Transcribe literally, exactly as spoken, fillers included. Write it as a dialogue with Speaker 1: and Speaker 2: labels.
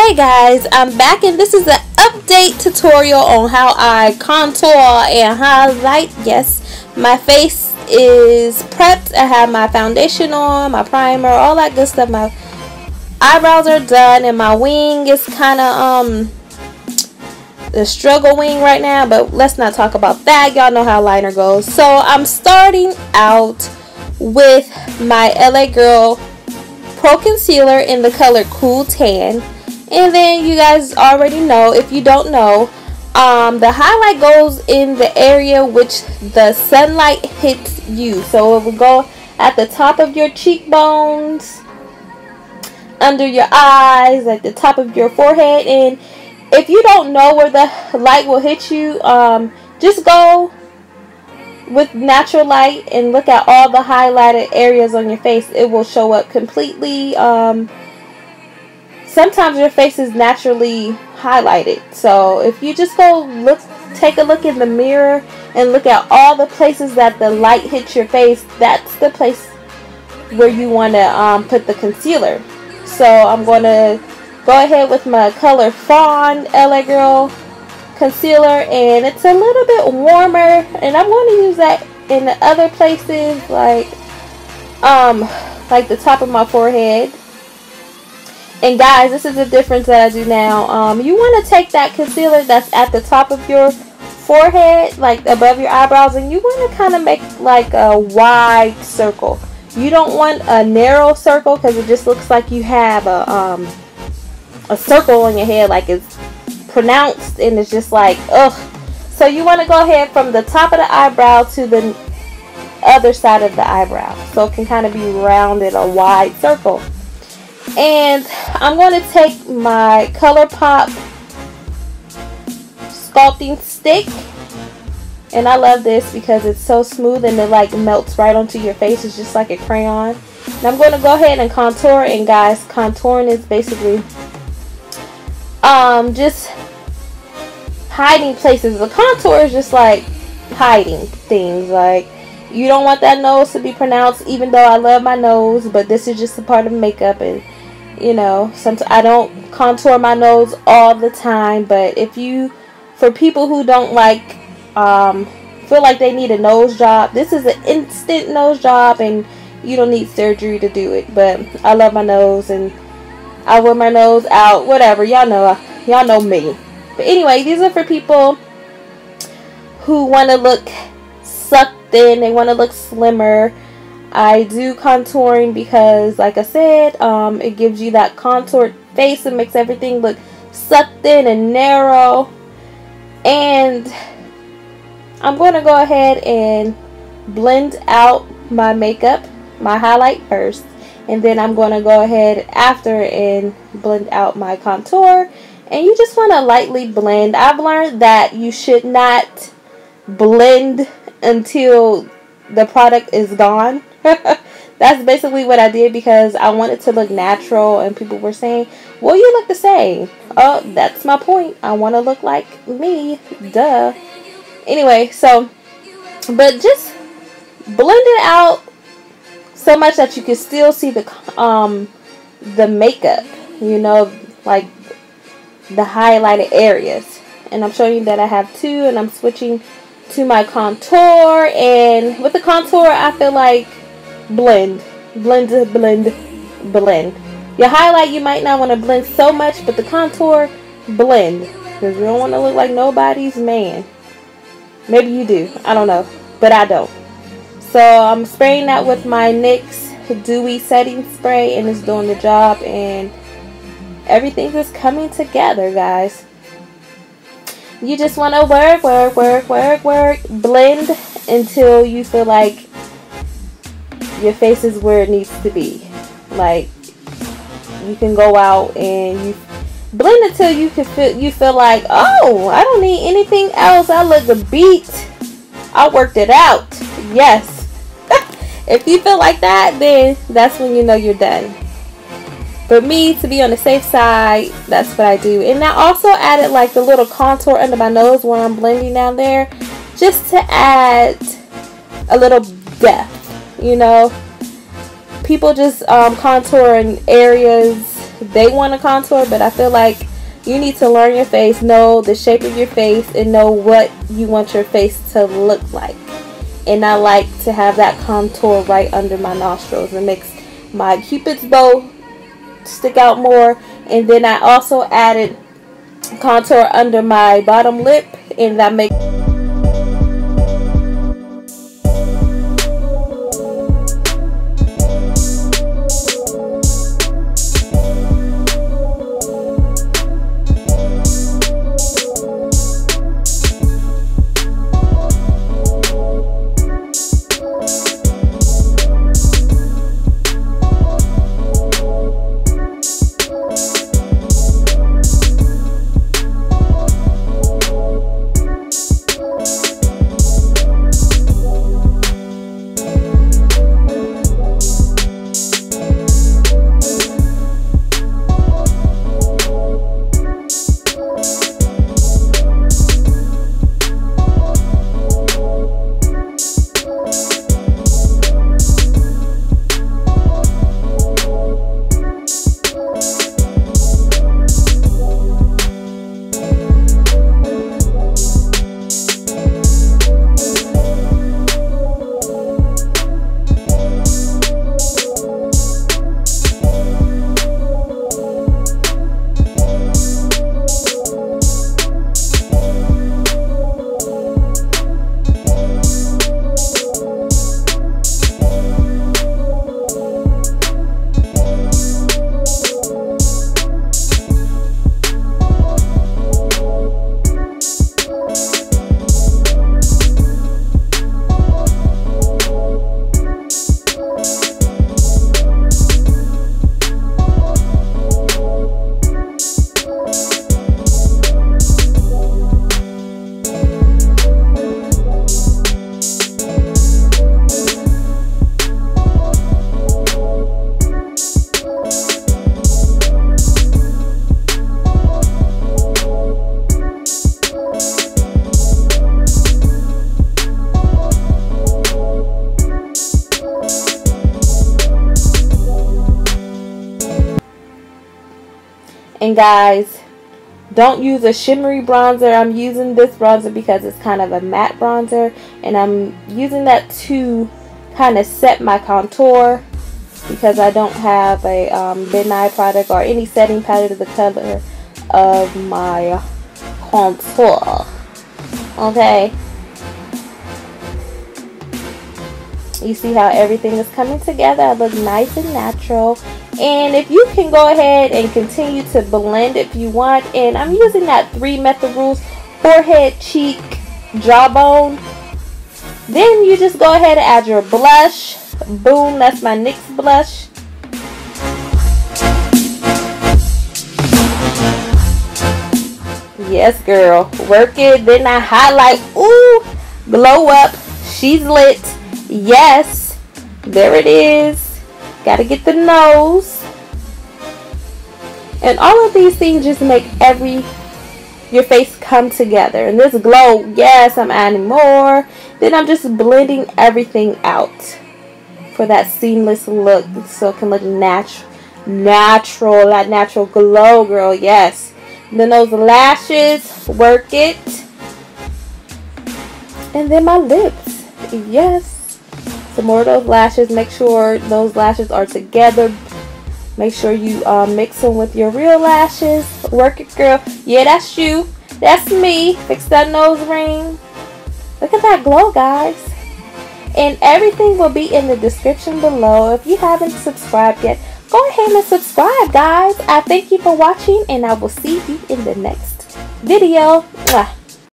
Speaker 1: Hey guys, I'm back and this is an update tutorial on how I contour and highlight. Yes, my face is prepped. I have my foundation on, my primer, all that good stuff. My eyebrows are done and my wing is kind of um the struggle wing right now, but let's not talk about that. Y'all know how liner goes. So I'm starting out with my L A Girl Pro Concealer in the color Cool Tan. And then you guys already know, if you don't know, um, the highlight goes in the area which the sunlight hits you. So it will go at the top of your cheekbones, under your eyes, at the top of your forehead. And if you don't know where the light will hit you, um, just go with natural light and look at all the highlighted areas on your face. It will show up completely. Um, sometimes your face is naturally highlighted. So if you just go look, take a look in the mirror and look at all the places that the light hits your face, that's the place where you want to um, put the concealer. So I'm going to go ahead with my color Fawn L A Girl concealer, and it's a little bit warmer, and I'm going to use that in the other places, like um like the top of my forehead. And guys, this is the difference that I do now. Um, you want to take that concealer that's at the top of your forehead, like above your eyebrows, and you want to kind of make like a wide circle. You don't want a narrow circle because it just looks like you have a um a circle on your head, like it's pronounced and it's just like ugh. So you want to go ahead from the top of the eyebrow to the other side of the eyebrow, so it can kind of be rounded, a wide circle. And I'm going to take my ColourPop sculpting stick, and I love this because it's so smooth and it like melts right onto your face. It's just like a crayon. And I'm going to go ahead and contour. And guys, contouring is basically um just hiding places. The contour is just like hiding things. Like, you don't want that nose to be pronounced, even though I love my nose, but this is just a part of makeup. And you know, sometimes I don't contour my nose all the time, but if you, for people who don't like, um, feel like they need a nose job, this is an instant nose job, and you don't need surgery to do it. But I love my nose, and I wear my nose out, whatever. Y'all know, y'all know me. But anyway, these are for people who want to look sucked in, they want to look slimmer. I do contouring because, like I said, um, it gives you that contoured face and makes everything look sucked in and narrow. And I'm going to go ahead and blend out my makeup, my highlight first, and then I'm going to go ahead after and blend out my contour. And you just want to lightly blend. I've learned that you should not blend until the product is gone. That's basically what I did because I wanted to look natural, and people were saying, well, you look the same. Oh, that's my point. I want to look like me. Duh. Anyway, so, but just blend it out so much that you can still see the um the makeup, you know, like the highlighted areas. And I'm showing you that I have two, and I'm switching to my contour. And with the contour, I feel like blend, blend, blend, blend. Your highlight, you might not want to blend so much, but the contour, blend, because you don't want to look like nobody's man. Maybe you do, I don't know, but I don't. So I'm spraying that with my NYX Dewy Setting Spray, and it's doing the job, and everything is coming together, guys. You just want to work, work, work, work, work, blend until you feel like your face is where it needs to be. Like, you can go out and you blend until you can feel, you feel like, oh, I don't need anything else. I look a beat. I worked it out. Yes. If you feel like that, then that's when you know you're done. But me, to be on the safe side, that's what I do. And I also added like the little contour under my nose when I'm blending down there, just to add a little depth, you know. People just um, contour in areas they want to contour, but I feel like you need to learn your face, know the shape of your face, and know what you want your face to look like. And I like to have that contour right under my nostrils. It makes my Cupid's bow stick out more. And then I also added contour under my bottom lip, and that makes And guys, don't use a shimmery bronzer. I'm using this bronzer because it's kind of a matte bronzer, and I'm using that to kind of set my contour because I don't have a um, Ben Nye product or any setting powder to the color of my contour. Okay, you see how everything is coming together. I look nice and natural. And if you can go ahead and continue to blend if you want, and I'm using that three method rules, forehead, cheek, jawbone. Then you just go ahead and add your blush. Boom, that's my N Y X blush. Yes, girl, work it. Then I highlight. Ooh, glow up. She's lit. Yes, there it is. Gotta get the nose. And all of these things just make every your face come together. And this glow, yes, I'm adding more. Then I'm just blending everything out for that seamless look, so it can look natural, natural, that natural glow, girl. Yes. Then those lashes, work it. And then my lips, yes. Some more of those lashes. Make sure those lashes are together. Make sure you uh, mix them with your real lashes. Work it, girl. Yeah, that's you. That's me. Fix that nose ring. Look at that glow, guys. And everything will be in the description below. If you haven't subscribed yet, go ahead and subscribe, guys. I thank you for watching, and I will see you in the next video. Mwah.